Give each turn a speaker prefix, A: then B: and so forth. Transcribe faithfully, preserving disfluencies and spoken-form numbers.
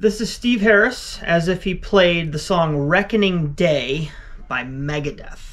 A: This is Steve Harris as if he played the song Reckoning Day by Megadeth.